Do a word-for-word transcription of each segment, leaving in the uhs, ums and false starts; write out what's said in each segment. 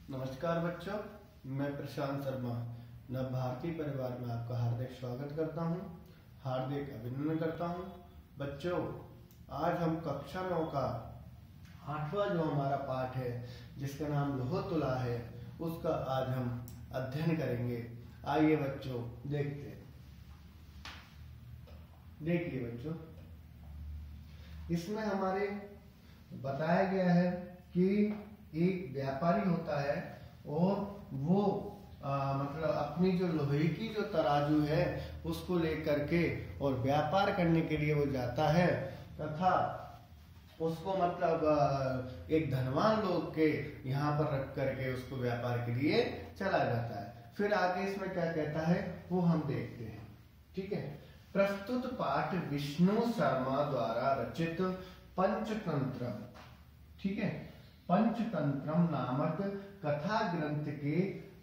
नमस्कार बच्चों, मैं प्रशांत शर्मा नव भारती परिवार में आपका हार्दिक स्वागत करता हूं, हार्दिक अभिनंदन करता हूं। बच्चों, आज हम कक्षा नौ का आठवां जो हमारा पाठ है जिसका नाम लोह तुला है, उसका आज हम अध्ययन करेंगे। आइए बच्चों देखते हैं। देखिए बच्चों, इसमें हमारे बताया गया है कि एक व्यापारी होता है और वो आ, मतलब अपनी जो लोहे की जो तराजू है उसको लेकर के और व्यापार करने के लिए वो जाता है तथा उसको मतलब एक धनवान लोग के यहाँ पर रख करके उसको व्यापार के लिए चला जाता है। फिर आगे इसमें क्या कहता है वो हम देखते हैं। ठीक है, प्रस्तुत पाठ विष्णु शर्मा द्वारा रचित पंचतंत्र, ठीक है, पंचतंत्रम नामक कथा ग्रंथ के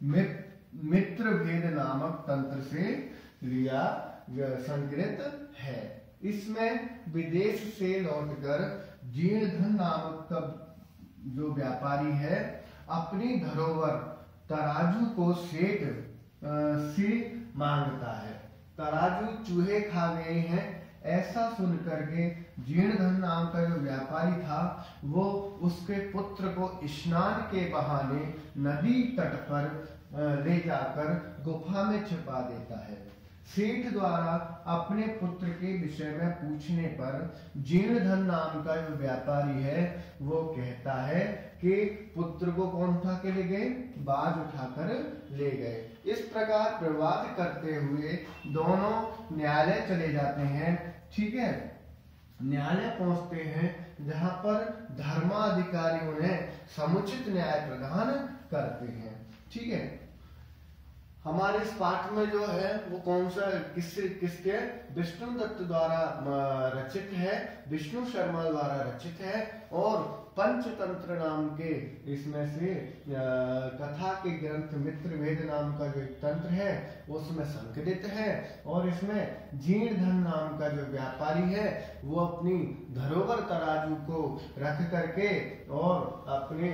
मित्र भेद नामक तंत्र से लिया संकृत है। इसमें विदेश से लौटकर जीर्णधन नामक का जो व्यापारी है अपनी धरोहर तराजू को सेठ से मांगता है। तराजू चूहे खा गए हैं ऐसा सुनकर के जीर्णधन नाम का जो व्यापारी था वो उसके पुत्र को स्नान के बहाने नदी तट पर ले जाकर गुफा में छिपा देता है। सेठ द्वारा अपने पुत्र के विषय में पूछने पर जीर्णधन नाम का जो व्यापारी है वो कहता है कि पुत्र को कौन उठा के ले गए? बाज उठाकर ले गए। इस प्रकार विवाद करते हुए दोनों न्यायालय चले जाते हैं। ठीक है, न्यायालय पहुंचते हैं जहां पर धर्माधिकारी उन्हें समुचित न्याय प्रदान करते हैं। ठीक है, हमारे इस पाठ में जो है वो कौन सा किस किसके विष्णु दत्त द्वारा रचित है, विष्णु शर्मा द्वारा रचित है और पंचतंत्र नाम के इसमें से कथा के ग्रंथ मित्र भेद नाम का जो एक तंत्र है उसमें संकलित है। और इसमें जीर्णधन नाम का जो व्यापारी है वो अपनी धरोहर तराजू को रख करके और अपने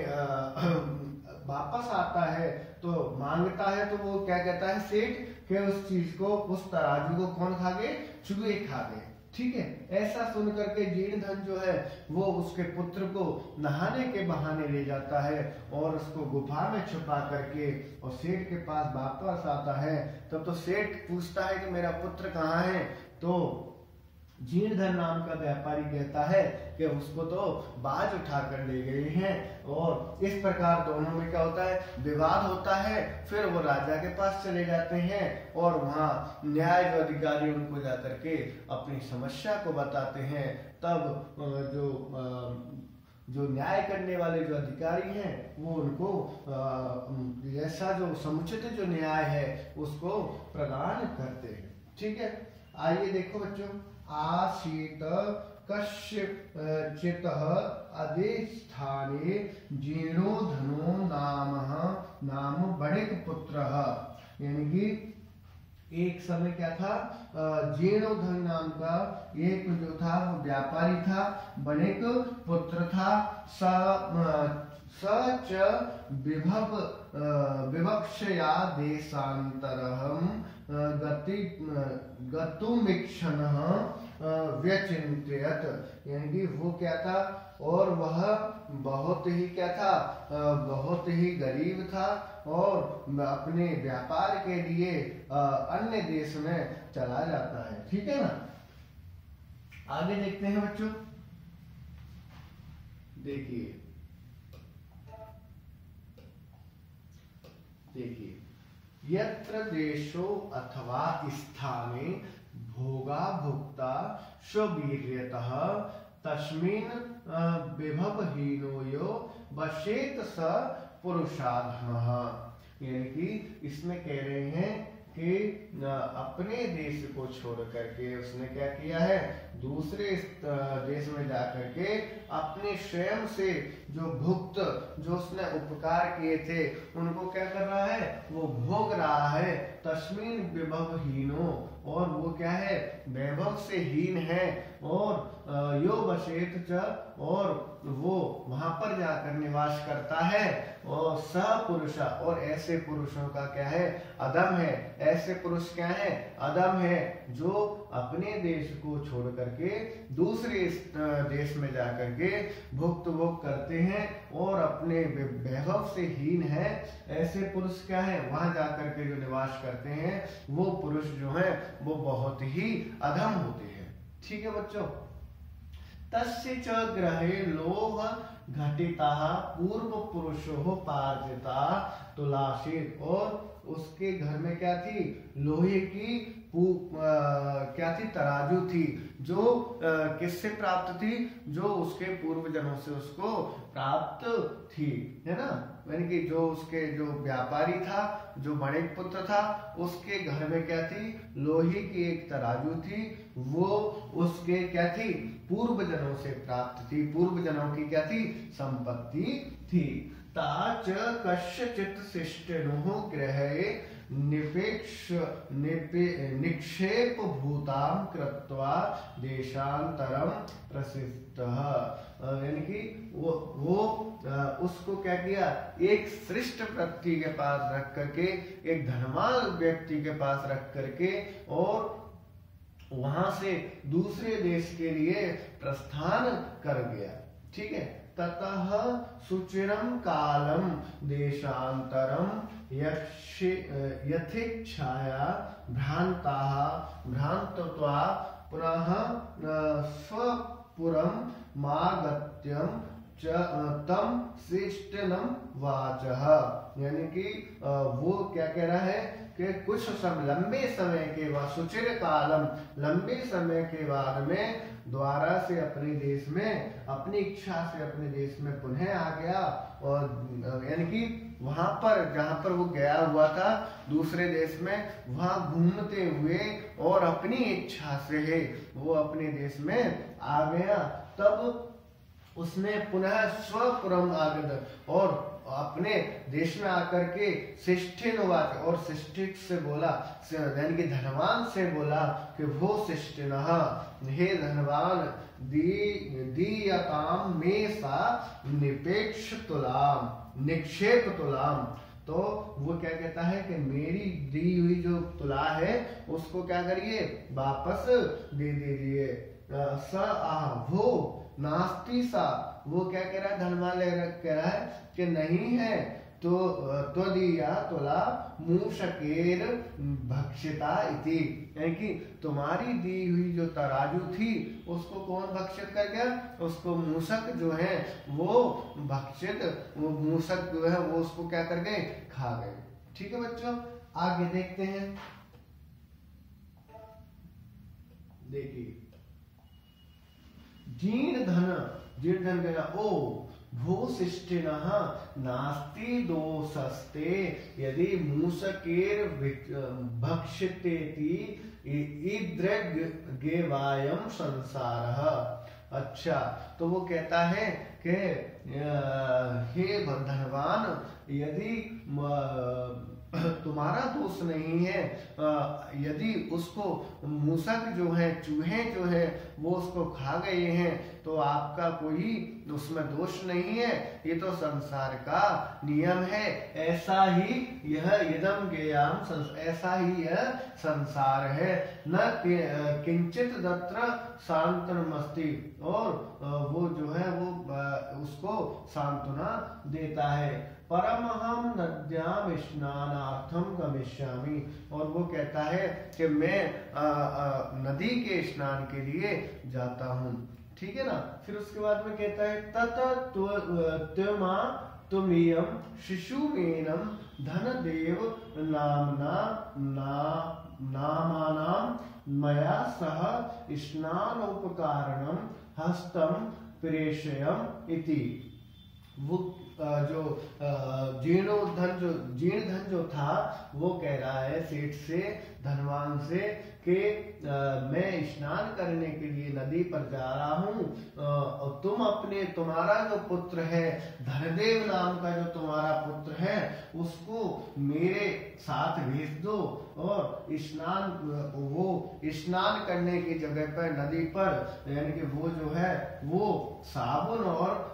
वापस आता है तो मांगता है तो वो क्या कहता है सेठ कि उस चीज को, उस तराजू को कौन खा गए? चूहे खा गए। ठीक है, ऐसा सुनकर के जीर्णधन जो है वो उसके पुत्र को नहाने के बहाने ले जाता है और उसको गुफा में छुपा करके और सेठ के पास वापस आता है। तब तो सेठ पूछता है कि मेरा पुत्र कहाँ है? तो जीर्णधन नाम का व्यापारी कहता है कि उसको तो बाज उठाकर ले गए हैं। और इस प्रकार दोनों में क्या होता है? विवाद होता है। फिर वो राजा के पास चले जाते हैं और वहां न्याय जो अधिकारी उनको जाकर के अपनी समस्या को बताते हैं। तब जो जो न्याय करने वाले जो अधिकारी हैं वो उनको ऐसा जो समुचित जो न्याय है उसको प्रदान करते हैं। ठीक है, आइए देखो बच्चों, आसीत कश्चित् अधिष्ठाने जीर्णोधनो नाम नाम बणिक पुत्र, यानी कि एक समय क्या था, जीर्णोधन नाम का एक जो था वो व्यापारी था, बणिक पुत्र था। स सच विभव विवक्षया देशांतरहम गति गतुमिक्षणः व्यचिंतयत, यानी कि वो क्या था और वह बहुत ही क्या था, बहुत ही गरीब था और अपने व्यापार के लिए अन्य देश में चला जाता है। ठीक है ना, आगे देखते हैं बच्चों। देखिए देखिए यत्र देशो अथवा स्थाने भोगा भुक्ता स्ववीर्यतः तस्मिन् विभवहीनो यो वशेत स पुरुषाधमः, यानी कि इसमें कह रहे हैं कि अपने देश को छोड़ करके उसने क्या किया है, दूसरे देश में जाकर के अपने स्वयं से जो भुक्त जो उसने उपकार किए थे उनको क्या कर रहा है, वो भोग रहा है। तस्मीन विभवहीनो, और वो क्या है, वैभव से हीन है। और यो वशेत च, और वो वहां पर जाकर निवास करता है। और सह पुरुष, और ऐसे पुरुषों का क्या है, अधम है। ऐसे पुरुष क्या है, अधम है, जो अपने देश को छोड़ करके दूसरे देश में जाकर के भुक्त भोग करते हैं और अपने वैभव से हीन है। ऐसे पुरुष क्या है, वहां जाकर के जो निवास करते हैं वो पुरुष जो है वो बहुत ही अधम होते हैं। ठीक है बच्चों। तस्य च ग्रहे लोह घटिता पूर्व पुरुषो पार्जिता तुलासीत, और उसके घर में क्या थी, लोहे की पू, आ, क्या थी, तराजू थी, जो आ, किससे प्राप्त थी, जो उसके पूर्व जन्मों से उसको प्राप्त थी, है ना। यानी कि जो उसके जो व्यापारी था, जो वणिक पुत्र था, उसके घर में क्या थी, लोहे की एक तराजू थी, वो उसके क्या थी, पूर्व जन्मों से प्राप्त थी, पूर्व जन्मों की क्या थी, संपत्ति थी। ताच कस्यचित् शिष्टनुः गृहे निपेक्ष निपे निक्षेप भूताम कृत्वा देशांतरम प्रसिद्धः, यानी कि वो वो उसको क्या किया, एक श्रेष्ठ व्यक्ति के पास रख करके, एक धनवान व्यक्ति के पास रख करके, और वहां से दूसरे देश के लिए प्रस्थान कर गया। ठीक है। ततः सुचिरं कालम देशांतरम यथेच्छाया भ्रांताः भ्रांतत्वा पुनः स्वपुरं मागत्यं तम शिष्टनम वाचः, यानी कि वो क्या कह रहा है कि कुछ समय, लंबे समय के बाद, सुचिर कालम, लंबे समय के बाद में द्वारा से अपने देश में, अपनी इच्छा से अपने देश में पुनः आ गया। और यानी कि वहां पर जहां पर वो गया हुआ था दूसरे देश में, वहां घूमते हुए और अपनी इच्छा से है वो अपने देश में आ गया। तब उसने पुनः स्वपुरम आगत, और अपने देश में आकर के शिष्ठिन वाच, और शिष्ठित से बोला, यानी कि धनवान से बोला कि वो शिष्टिनः, हे धनवान, दी दीयताम में सा निपेक्ष तुलाम निक्षेप तुलाम। तो वो क्या कहता है कि मेरी दी हुई जो तुला है उसको क्या करिए, वापस दे दीजिए। स आह, वो नास्ति सा, वो क्या कह रहा है, धनवान कह रहा है कि नहीं है, तो त्वदीया तुला मूषकेर भक्षिता इति, यानी कि तुम्हारी दी हुई जो तराजू थी उसको कौन भक्षित कर गया, उसको मूषक जो है वो भक्षित, वो मूषक जो है वो उसको क्या कर गए, खा गए। ठीक है बच्चों, आगे देखते हैं। देखिए, जीर्ण धन, जीर्ण धन कहना, ओ भूशिष्टिनः नास्ति दोषस्ते यदि मूषकेर भक्षितेति ईदृग्गेवायं संसारः। अच्छा, तो वो कहता है कि हे धनवान, यदि तुम्हारा दोष नहीं है, यदि उसको मूषक जो है, चूहे जो है वो उसको खा गए हैं, तो आपका कोई उसमें दोष नहीं है, ये तो संसार का नियम है। ऐसा ही यह इदम ज्ञेयम्, ऐसा ही यह संसार है। न किंचित दत्र सांत्वनमस्ति, और वो जो है वो उसको सांत्वना देता है। परमहम नद्याम स्नानार्थम गमिष्यामि, और वो कहता है कि मैं आ, आ, नदी के स्नान के लिए जाता हूँ। ठीक है ना। फिर उसके बाद में कहता है तत त्वमा तुमियम शिशुमेनम धनदेव नामना ना नामानाम मया सह स्नानोपकारणम हस्तम प्रेषयम इति। वो जो जीर्णोधन जो जीर्ण धन जो था वो कह रहा है सेठ से, धनवान से, कि मैं स्नान करने के लिए नदी पर जा रहा हूँ, और तुम अपने, तुम्हारा जो पुत्र है धनदेव नाम का जो तुम्हारा पुत्र है उसको मेरे साथ भेज दो, और स्नान, वो स्नान करने की जगह पर नदी पर, यानी कि वो जो है वो साबुन और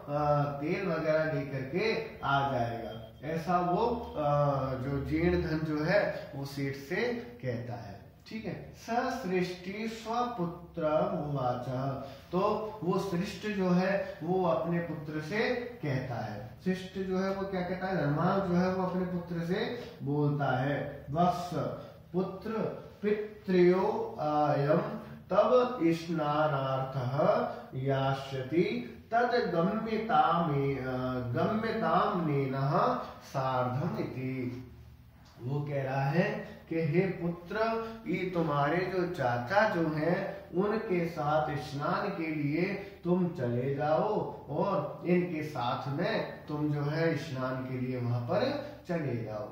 तेल वगैरह लेकर के आ जाएगा। ऐसा वो जो जीर्ण धन जो है वो सेठ से कहता है। ठीक है। सृष्टि स्वपुत्र उवाच, तो वो सृष्ट जो है वो अपने पुत्र से कहता है। सृष्ट जो है वो क्या कहता है, धर्माल जो है वो अपने पुत्र से बोलता है। वत्स पुत्र पितृयो अयम तब स्नानार्थः यास्यति तद गम्यतामे गम्यताम्नेनः सार्धम इति। वो कह रहा है कि हे पुत्र, ये तुम्हारे जो चाचा जो हैं उनके साथ स्नान के लिए तुम चले जाओ और इनके साथ में तुम जो है स्नान के लिए वहां पर चले जाओ।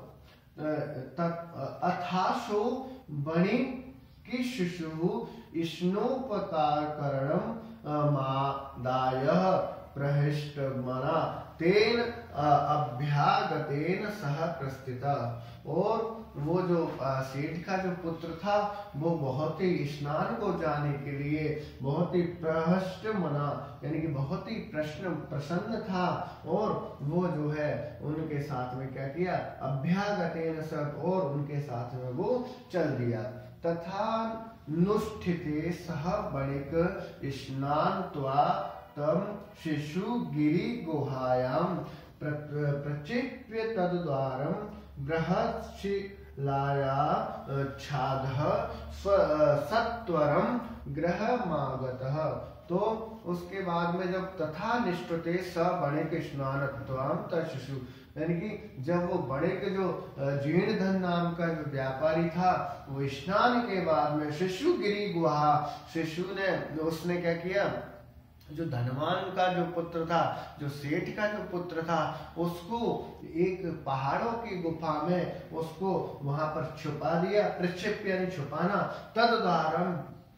अथाशो बणि कि शिशु स्नोपकार करणम मादाय प्रहिष्ट मना तेन अभ्यागतेन सह प्रस्थित। और वो जो सेठ का जो पुत्र था वो बहुत ही स्नान को जाने के लिए बहुत ही प्रहष्ट मना यानी कि बहुत ही प्रश्न प्रसन्न था। और वो जो है उनके साथ में क्या किया, अभ्यागतेन सब, और उनके साथ में वो चल दिया। तथा नुष्ठिते सह बणिक स्नात्वा तम शिशु गिरि गुहायाम प्रक्षिप्य तद्वारम बृहत्शिलाया छादः सत्वरम गृहमागतः। तो उसके बाद में जब तथा निष्ठते स बणिक स्नानत्वाम तशिशु, यानी कि जब वो बड़े के जो जीर्ण धन नाम का जो व्यापारी था वो स्नान के बाद में शिशु गिरी गुहा, शिशु ने उसने क्या किया, जो धनवान का जो पुत्र था, जो सेठ का जो पुत्र था, उसको एक पहाड़ों की गुफा में उसको वहां पर छुपा दिया। प्रक्षिप्य यानी छुपाना। तद्वारम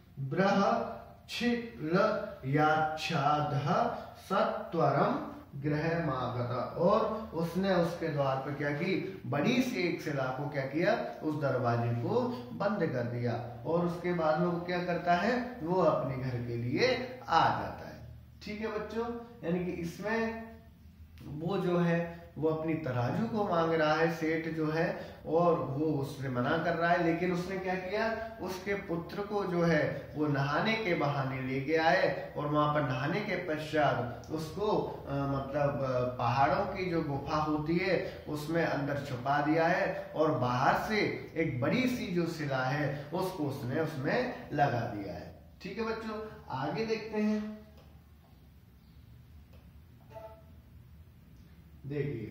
बृहच्छिल याच्छादः सत्वरम गृहमागत, और उसने उसके द्वार पर क्या की, बड़ी सी एक शिला को क्या किया, उस दरवाजे को बंद कर दिया। और उसके बाद में वो क्या करता है, वो अपने घर के लिए आ जाता है। ठीक है बच्चों, यानी कि इसमें वो जो है वो अपनी तराजू को मांग रहा है सेठ जो है, और वो उससे मना कर रहा है। लेकिन उसने क्या किया, उसके पुत्र को जो है वो नहाने के बहाने लेके आए, और वहां पर नहाने के पश्चात उसको आ, मतलब पहाड़ों की जो गुफा होती है उसमें अंदर छुपा दिया है, और बाहर से एक बड़ी सी जो शिला है उसको उसने उसमें लगा दिया है। ठीक है बच्चों, आगे देखते हैं। देखिए,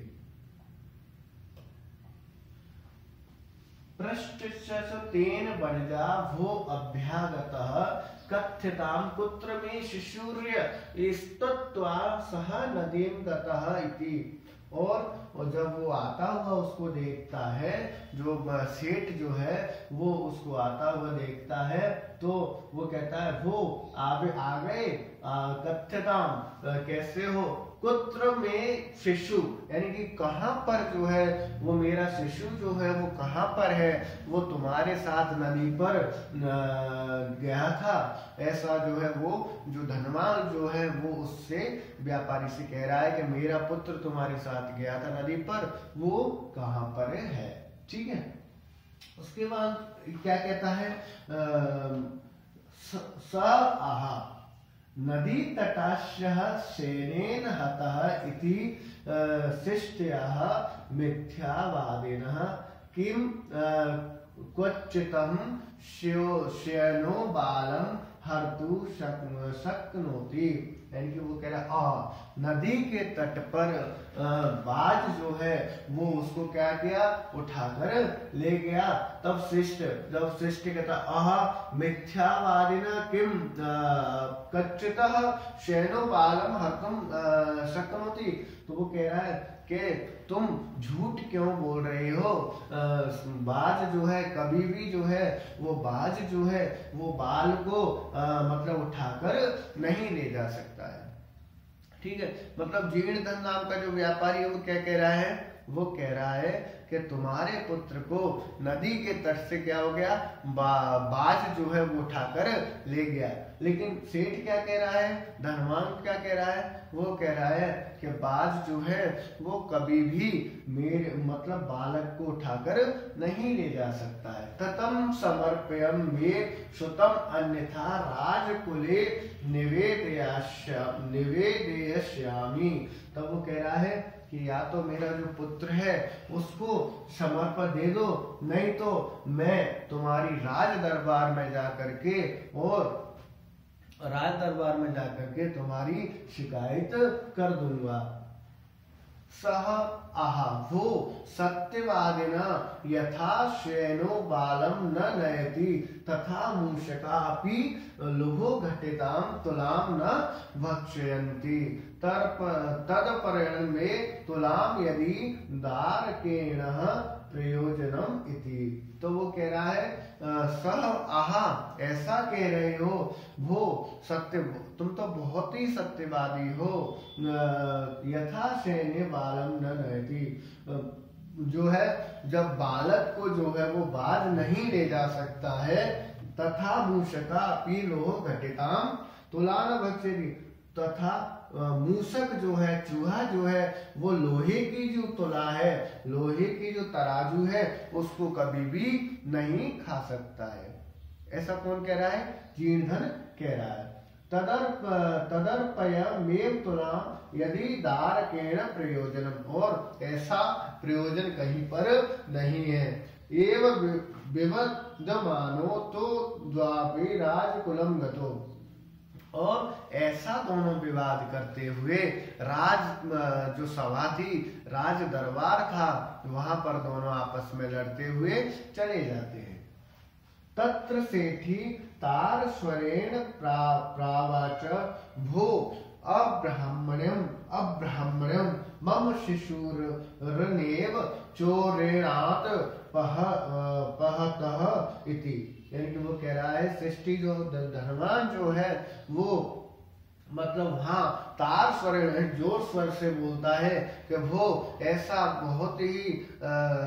पृष्ठतेन बणजा भो अभ्यागतः कथ्यताम पुत्र में शिशुर्य स्तत्वा सह नदीम गतः इति। और जब वो आता हुआ उसको देखता है, जो सेठ जो है वो उसको आता हुआ देखता है, तो वो कहता है वो आगे आ गए। कथ्यताम कैसे हो, पुत्र में शिशु, यानी कि कहां पर जो है वो मेरा शिशु जो है वो कहां पर है, वो तुम्हारे साथ नदी पर गया था। ऐसा जो है वो जो धनवान जो है वो उससे व्यापारी से कह रहा है कि मेरा पुत्र तुम्हारे साथ गया था नदी पर, वो कहां पर है। ठीक है, उसके बाद क्या कहता है, स आहा नदी तटाश्यः सेनेन हतः इति शिष्ट्यः मिथ्यावादिनः किम क्वचितं श्यनो बालम हर्तु शक्नोति। यानी कि वो कह रहा आ नदी के तट पर बाज जो है वो उसको क्या किया, उठाकर ले गया। तब शिष्ट जब शिष्ट कहता आह मिथ्यावादिना किम कच्चितः शैनो बालम हर्तुम शक्नोति, तो वो कह रहा है कि तुम झूठ क्यों बोल रहे हो, बाज जो है कभी भी जो है वो बाज जो है वो बाल को आ, मतलब उठाकर नहीं ले जा सकता है। ठीक है, मतलब जीर्ण धन नाम का जो व्यापारी है वो क्या कह रहा है, वो कह रहा है कि तुम्हारे पुत्र को नदी के तट से क्या हो गया, बा, बाज जो है वो उठाकर ले गया। लेकिन सेठ क्या कह रहा है, धनवान क्या कह रहा है, वो कह रहा है कि बाज जो है वो कभी भी मेरे मतलब बालक को उठाकर नहीं ले जा सकता है। ततम समर्पयम में सुतम अन्यथा राजकुले निवेदयाश्या- निवेदयश्यामि। तब वो कह रहा है कि या तो मेरा जो पुत्र है उसको समर्पण दे दो, नहीं तो मैं तुम्हारी राज दरबार में जा करके और राज दरबार में जाकर के तुम्हारी शिकायत कर दूंगा। सह आहा वो सत्यवादिना यथा श्वेनो बालम न नयति तथा मूषका अपि लुभो घटिताम तुलाम न भक्षयन्ति तदपरण में तुलाम यदि दारकेण प्रयोजनम इति। तो वो कह रहा है सह आहा ऐसा कह रहे हो, वो सत्य तुम तो बहुत ही सत्यवादी हो। यथा सैन्य बालम न नयति, जो है जब बालक को जो है वो बाज नहीं ले जा सकता है, तथा मूषका पी लोह घटिताम तुला न भक्षति, तथा मूसक जो है चूहा जो है वो लोहे की जो तुला है, लोहे की जो तराजू है उसको कभी भी नहीं खा सकता है। ऐसा कौन कह रहा है, जीर्णधन कह रहा है। तदर्प तदर्पय मेव तुला यदि दारकेण प्रयोजनम, और ऐसा प्रयोजन कहीं पर नहीं है। एवं विवदमानो तो द्वापे राजकुलम गतो, और ऐसा दोनों विवाद करते हुए राज जो सभा थी, राज दरबार था, वहां पर दोनों आपस में लड़ते हुए चले जाते हैं। तत्र सेठी तार स्वरेण प्रा, प्रावाच भो अब्राह्मण्यम अब्राह्मण्यम मम शिशुरनेव चोरेणात पह पहतः इति। यानी कि वो कह रहा है सृष्टि जो धनवान जो है वो मतलब हाँ तार स्वर जोर स्वर से बोलता है कि वो ऐसा बहुत ही आ,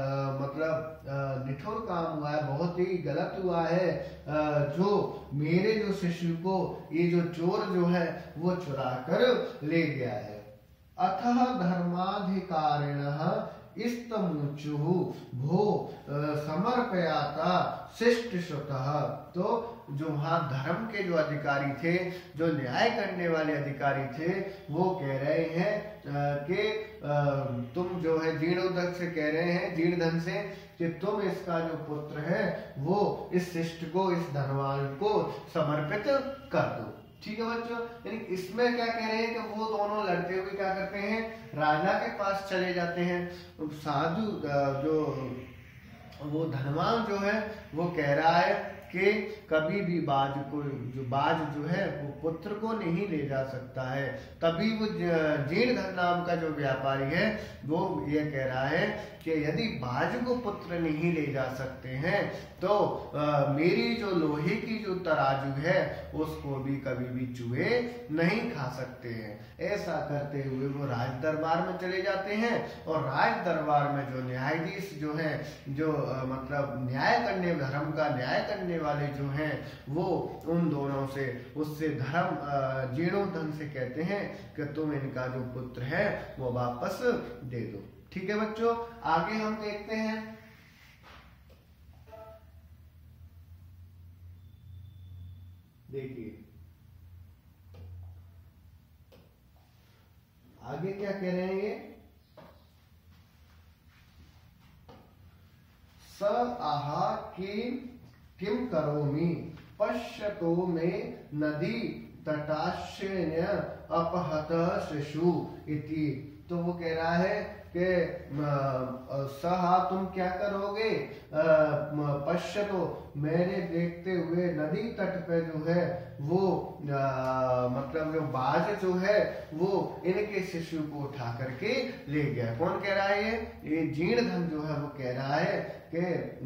मतलब निठुर काम हुआ है, बहुत ही गलत हुआ है, आ, जो मेरे जो शिशु को ये जो चोर जो है वो चुरा कर ले गया है। अतः धर्माधिकारिणः इस्तमुचुः भो समर्पयाता शिष्ट श्रुतः। तो जो वहां धर्म के जो अधिकारी थे, जो न्याय करने वाले अधिकारी थे, वो कह रहे हैं कि तुम जो है जीर्णोदक से कह रहे हैं, जीर्णधन से, कि तुम इसका जो पुत्र है वो इस शिष्ट को, इस धनवान को समर्पित कर दो। ठीक है बच्चों, यानी इसमें क्या कह रहे हैं कि वो दोनों लड़ते हुए क्या करते हैं, राजा के पास चले जाते हैं। साधु जो वो धनवान जो है वो कह रहा है कि कभी भी बाज को, जो बाज जो है वो पुत्र को नहीं ले जा सकता है। तभी वो जीर्णधन नाम का जो व्यापारी है वो ये कह रहा है कि यदि बाज को पुत्र नहीं ले जा सकते हैं तो आ, मेरी जो लोहे की जो तराजू है उसको भी कभी भी चूहे नहीं खा सकते हैं। ऐसा करते हुए वो राज दरबार में चले जाते हैं, और राज दरबार में जो न्यायाधीश जो है, जो आ, मतलब न्याय करने, धर्म का न्याय करने वाले जो हैं, वो उन दोनों से, उससे धर्म जीर्णोधन से कहते हैं कि तुम इनका जो पुत्र है वो वापस दे दो। ठीक है बच्चों, आगे हम देखते हैं। देखिए आगे क्या कह रहे हैं ये, स आहा किम किम करोमि पश्यतो में नदी तटाश्रय अपहत शिशु इति। तो वो कह रहा है कि सहा तुम क्या करोगे, पश्यतो मैंने देखते हुए नदी तट पे जो है वो आ, मतलब जो बाज जो है वो इनके शिशु को उठा करके ले गया। कौन कह रहा है ये ये जीर्णधन जो है वो कह रहा है कि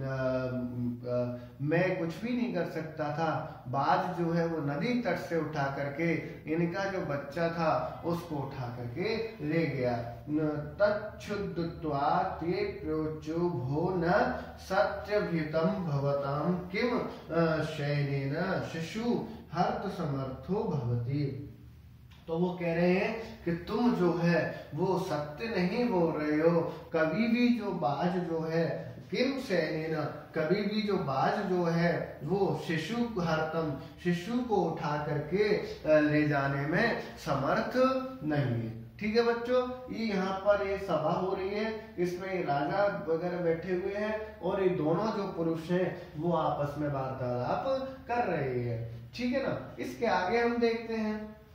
मैं कुछ भी नहीं कर सकता था, बाज जो है वो नदी तट से उठा करके इनका जो बच्चा था उसको उठा करके ले गया। तच्छुद्धत्वा ते प्रोचो भो न सत्यभृतं भवतां किम शयनेन शिशु हर्त समर्थो भवति। तो वो कह रहे हैं कि तुम जो है वो सत्य नहीं बोल रहे हो, कभी भी जो बाज जो है किम सैनेन, कभी भी जो बाज जो है वो शिशु हरतम, शिशु को उठा करके ले जाने में समर्थ नहीं है। ठीक है बच्चों, ये यहाँ पर ये सभा हो रही है, इसमें राजा वगैरह बैठे हुए हैं और ये दोनों जो पुरुष हैं वो आपस में वार्तालाप कर रहे हैं। ठीक है ना। इसके आगे हम देखते हैं,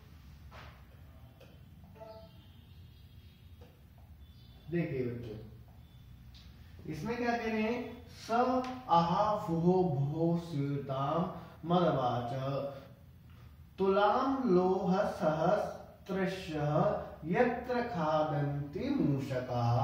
देखिए बच्चों इसमें क्या कह रहे हैं, स आहा फुहो भो स्यूताम मदवाच तुलाम लोह सहस्त्रशः यत्र खादन्ति मूषकाः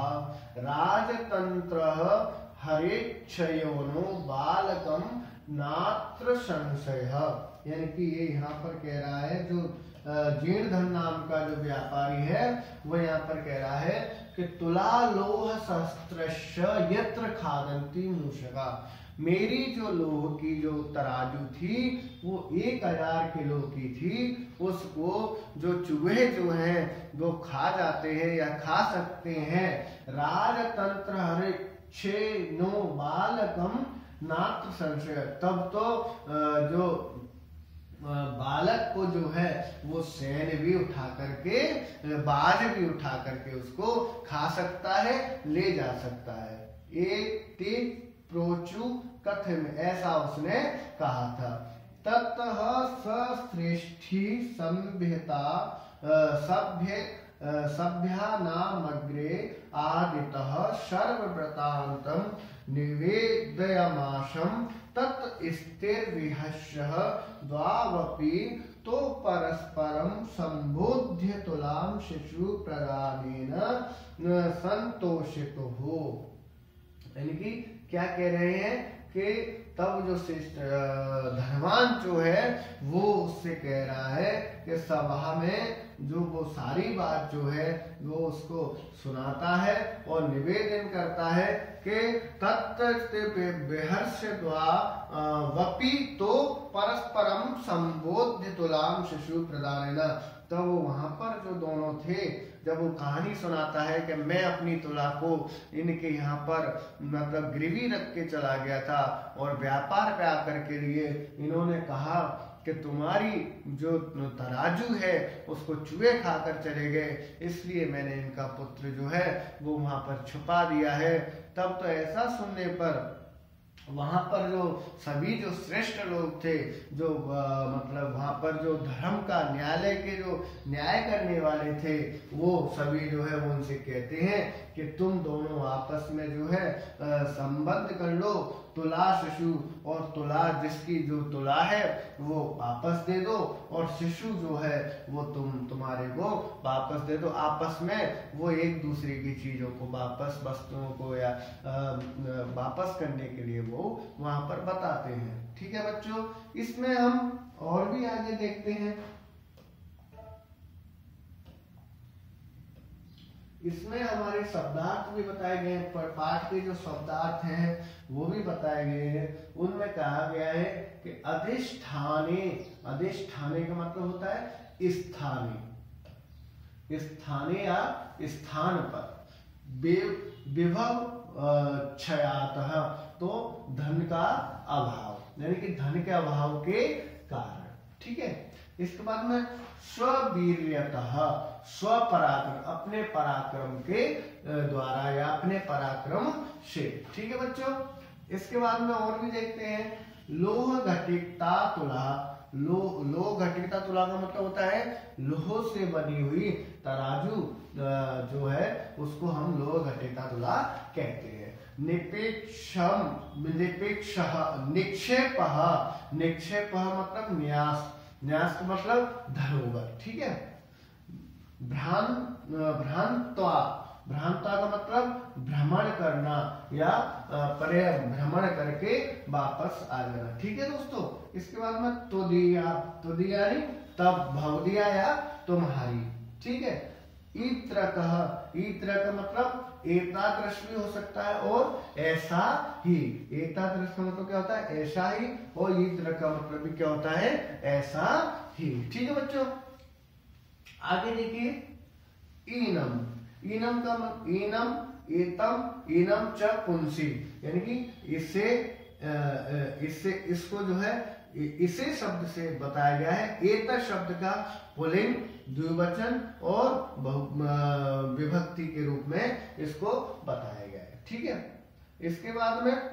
राजतंत्रः हरेच्छयोनो बालकम नात्र संशयः। यानी कि ये यहाँ पर कह रहा है, जो जीर्णधन नाम का जो व्यापारी है वो यहाँ पर कह रहा है कि तुला लोह सहस्त्रस्य यत्र खादन्ति मूषका, मेरी जो लोह की जो तराजू थी वो एक हजार किलो की थी, उसको जो चूहे जो हैं वो खा जाते हैं या खा सकते हैं। राजतंत्र हरे छे नो बालकम नात्र संशय, तब तो जो बालक को जो है वो सैन भी उठा करके, बाज भी उठा करके उसको खा सकता है, ले जा सकता है। एक ते प्रोचु कथम, ऐसा उसने कहा था। ततः सश्रेष्ठी संभ्यता सभ्य सभ्यानामग्रे आदितः सर्वव्रतान्तं निवेदयमाशं तत् स्थिर विहस्यः द्वावपि तो परस्परम संबोध्य तुलाम शिशु प्रदानेन संतोषितो हो। यानी कि क्या कह रहे हैं कि तब जो धनवान जो है वो उससे कह रहा है कि सभा में जो वो सारी बात जो है वो उसको सुनाता है और निवेदन करता है कि तत्बेहर्ष वपि तो परस्परम संबोध्य तुलाम शिशु प्रदान। तब वो वहां पर जो दोनों थे, जब वो कहानी सुनाता है कि मैं अपनी तुला को इनके यहाँ पर मतलब गिरवी रख के चला गया था और व्यापार पे आकर के लिए इन्होंने कहा कि तुम्हारी जो तराजू है उसको चूहे खाकर चले गए, इसलिए मैंने इनका पुत्र जो है वो वहां पर छुपा दिया है। तब तो ऐसा सुनने पर वहां पर जो सभी जो श्रेष्ठ लोग थे, जो आ, मतलब वहां पर जो धर्म का न्यायालय के जो न्याय करने वाले थे, वो सभी जो है वो उनसे कहते हैं कि तुम दोनों आपस में जो है संबंध कर लो, तुला शिशु और तुला जिसकी जो तुला है वो वापस दे दो और शिशु जो है वो तुम तुम्हारे को वापस दे दो। आपस में वो एक दूसरे की चीजों को वापस, वस्तुओं को या वापस करने के लिए वो वहां पर बताते हैं। ठीक है बच्चों, इसमें हम और भी आगे देखते हैं। इसमें हमारे शब्दार्थ भी बताए गए हैं, पर पाठ के जो शब्दार्थ हैं वो भी बताए गए हैं। उनमें कहा गया है कि अधिष्ठाने, अधिष्ठाने का मतलब होता है स्थाने, स्थाने या स्थान पर, विभव क्षयातः, तो धन का अभाव, यानी कि धन के अभाव के कारण। ठीक है, इसके बाद में स्ववीर्यतः, स्वपराक्रम, अपने पराक्रम के द्वारा या अपने पराक्रम से। ठीक है बच्चों, इसके बाद में और भी देखते हैं। लोह घटिकता तुला, लो लोह घटिकता तुला का मतलब होता है लोह से बनी हुई तराजू जो है उसको हम लोह घटिकता तुला कहते हैं। निपेक्षम, निपेक्षः, निक्षेपः, निक्षेपः मतलब न्यास, न्यास का मतलब धरोहर। ठीक है। भ्रां भ्रांत्वा, भ्रांत्वा का मतलब भ्रमण करना या भ्रमण करके वापस आ जाना। ठीक है दोस्तों, इसके बाद में तो दिया, तो दिया नहीं तब भव दिया या तुम्हारी। ठीक है, ईत्रकः, ईत्र का मतलब एतादृश भी हो सकता है और ऐसा ही। एतादृश का मतलब क्या होता है? ऐसा ही। और ईत्र का मतलब भी क्या होता है? ऐसा ही। ठीक है बच्चों, आगे देखिए ईनम। ईनम का मतलब ईनम, एतम, ईनम च पुंसी, यानी कि इससे इससे इसको जो है इसे शब्द से बताया गया है। एत शब्द का पुल्लिंग, द्विवचन और विभक्ति के रूप में इसको बताया गया है। ठीक है, इसके बाद में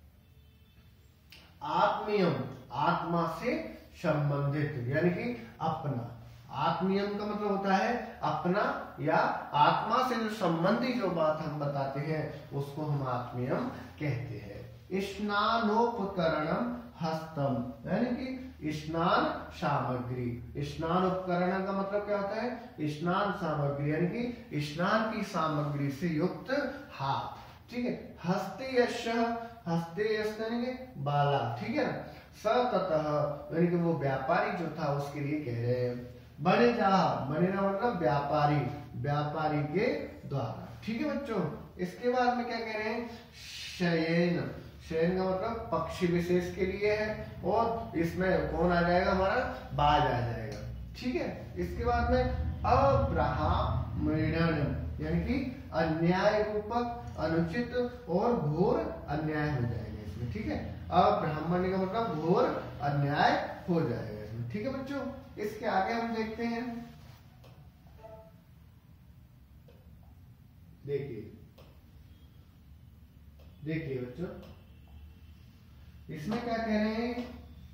आत्मीयम, आत्मा से संबंधित, यानी कि अपना। आत्मीयम का मतलब होता है अपना या आत्मा से जो संबंधी जो बात हम बताते हैं उसको हम आत्मीयम कहते हैं। स्नानोपकरणम हस्तम, यानी कि स्नान सामग्री। स्नान उपकरण का मतलब क्या होता है? स्नान सामग्री, यानी कि स्नान की सामग्री से युक्त हाथ। ठीक है, हस्ते यश, हस्ते यश यानी कि बाला। ठीक है ना, सततः यानी कि वो व्यापारी जो था उसके लिए कह रहे हैं। बने जा, बने ना मतलब व्यापारी, व्यापारी के द्वारा। ठीक है बच्चों, इसके बाद में क्या कह रहे हैं? शयन, शयन का मतलब पक्षी विशेष के लिए है और इसमें कौन आ जाएगा? हमारा बाज आ जाएगा। ठीक है, इसके बाद में अब्राह्मण, यानी कि अन्याय रूपक, अनुचित और घोर अन्याय हो जाएगा इसमें। ठीक है, अब्राह्मण का मतलब घोर अन्याय हो जाएगा इसमें। ठीक है बच्चों, इसके आगे हम देखते हैं, देखिए देखिए बच्चों, इसमें क्या कह रहे हैं?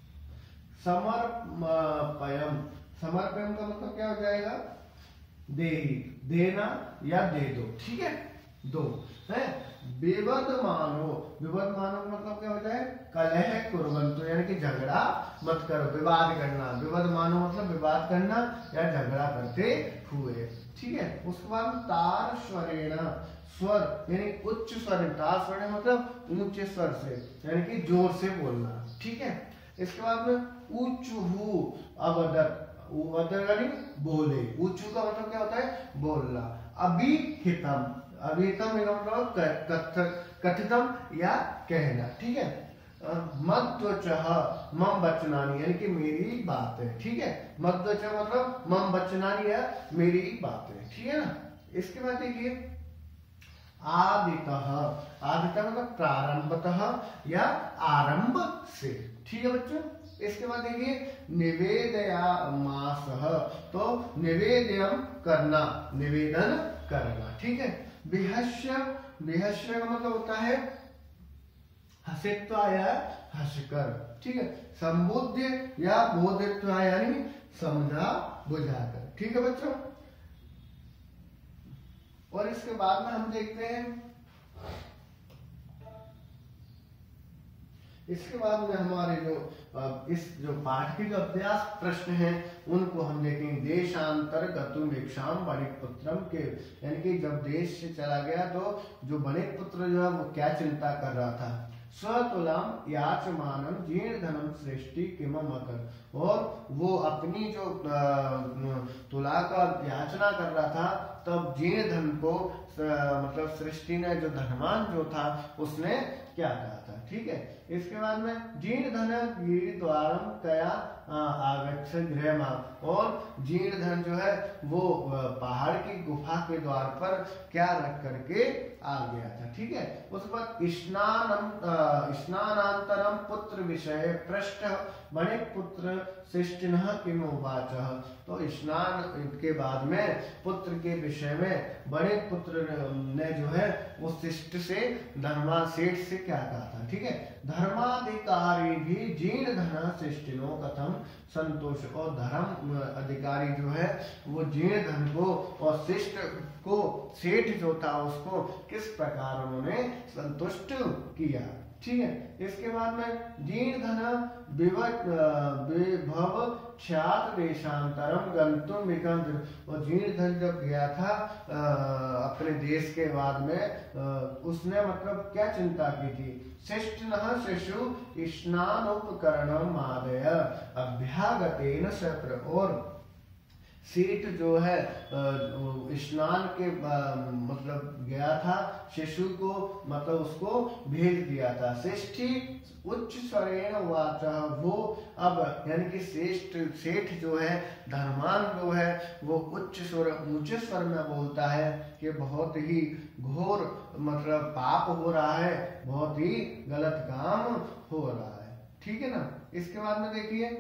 समर्पयम, समर्पयम का मतलब क्या हो जाएगा? दे, देना या दे दो। ठीक है, दो है। विवद मानो, विवद मानो मतलब क्या होता है? कलह कुर्वन्तु, यानी कि झगड़ा मत करो, विवाद करना। विवद मानो मतलब विवाद करना या झगड़ा करते हुए। ठीक है, उसके बाद तार स्वरेण, स्वर यानी उच्च स्वर, तार स्वर मतलब ऊंचे स्वर से, यानी कि जोर से बोलना। ठीक है, इसके बाद में ऊचुहु अवदत, अवदत यानी बोले। ऊचु का मतलब क्या होता है? बोलना। अभिहितम, अभिहितम का मतलब कथितम या कहना। ठीक है, मद्वचः मम वचनानि, यानी कि मेरी बात है। ठीक है, मद्वचः मतलब मम वचनानि या मेरी बात है। ठीक है ना, इसके बाद देखिए आदितः, आदितः मतलब प्रारंभतः या आरंभ से। ठीक है बच्चों, इसके बाद देखिए निवेदयामासः, तो निवेदयम करना, निवेदन करना। ठीक है, विहस्य, विहस्य का मतलब होता है हसित्वा या हंसकर। ठीक है, संबोध्य या बोधित्वा यानी समझा बुझाकर। ठीक है बच्चों, और इसके बाद में हम देखते हैं, इसके बाद में हमारे जो इस जो पाठ के जो अभ्यास प्रश्न हैं उनको हम देखेंगे। देशांतर गतुम भिक्षाम बणिक पुत्रम के, यानी कि जब देश से चला गया तो जो बणिक पुत्र जो है वो क्या चिंता कर रहा था? स्वतुलाम याचमानम जीर्ण धनम सृष्टि किमम अकर, और वो अपनी जो तुला का याचना कर रहा था तब जीर्ण धन को मतलब सृष्टि ने जो धनवान जो था उसने क्या कहा था। ठीक है, इसके बाद में जीर्ण धन गिरि द्वारम कया आगच्छ गृहमा, और जीर्ण धन जो है वो पहाड़ की गुफा के द्वार पर क्या रख करके आ गया था। ठीक है, उसके बाद स्नानम स्नानांतरम पुत्र विषय पृष्ठ बणिक पुत्र शिष्टिनः किम उवाच, तो स्नान के बाद में पुत्र के विषय में बणिक पुत्र ने जो है वो शिष्ट से, धर्मा सेठ से क्या कहा था। ठीक है, धर्माधिकारी भी जीर्ण धन शिष्टिनो कथम संतोष, और धर्म अधिकारी जो है वो जीर्ण धन को और शिष्ट को, सेठ जो था उसको किस प्रकार उन्होंने संतुष्ट किया। ठीक है, इसके बाद में जीर्ण धन विभव ख्यात देशांतरम गंतुम विकंत, और जीर्ण धन जब गया था आ, अपने देश के बाद में आ, उसने मतलब क्या चिंता की थी? शिष्टनः शिशु स्नानोपकरणम आदय अभ्यागतेन शत्र, और सेठ जो है स्नान के मतलब गया था, शिशु को मतलब उसको भेज दिया था। श्रेष्ठी उच्च स्वरेण वाचा, वो अब यानी कि श्रेष्ठ सेठ जो है धर्मान जो है वो उच्च स्वर ऊंचे स्वर में बोलता है कि बहुत ही घोर मतलब पाप हो रहा है, बहुत ही गलत काम हो रहा है। ठीक है ना। इसके बाद में देखिए,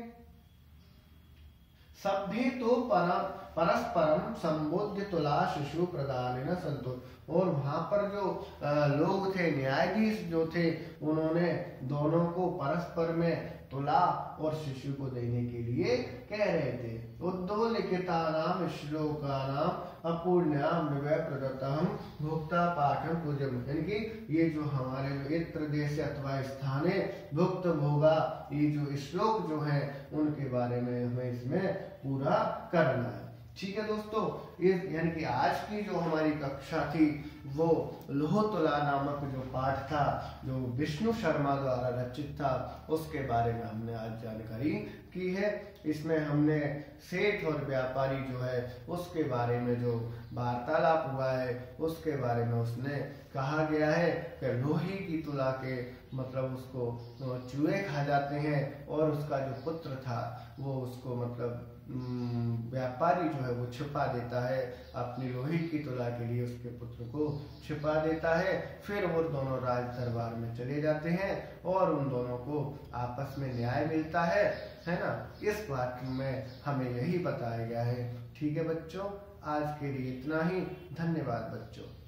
सभ्य तो परम परस्परम संबोध्य तुला शिशु प्रदान संतोष। और वहां पर जो लोग थे, न्यायाधीश जो थे, उन्होंने दोनों को परस्पर में तुला और शिशु को देने के लिए कह रहे थे। उद्धोलिखिता नाम श्लोका नाम अपूर्ण्याम विवय प्रदत्तम भुक्ता पाठम पूजम, यानी कि ये जो हमारे इत्र देश अथवा स्थाने भुक्त भोगा, ये जो श्लोक जो है उनके बारे में हमें इसमें पूरा करना है। ठीक है दोस्तों, इस यानी कि आज की जो हमारी कक्षा थी वो लोह तुला नामक जो पाठ था, जो विष्णु शर्मा द्वारा रचित था, उसके बारे में हमने आज जानकारी की है। इसमें हमने सेठ और व्यापारी जो है उसके बारे में जो वार्तालाप हुआ है उसके बारे में उसने कहा गया है कि लोहे की तुला के मतलब उसको चूहे खा जाते हैं, और उसका जो पुत्र था वो उसको मतलब व्यापारी जो है वो छिपा देता है, अपनी लोहे की तुला के लिए उसके पुत्र को छिपा देता है। फिर वो दोनों राज दरबार में चले जाते हैं और उन दोनों को आपस में न्याय मिलता है, है ना। इस बात में हमें यही बताया गया है। ठीक है बच्चों, आज के लिए इतना ही। धन्यवाद बच्चों।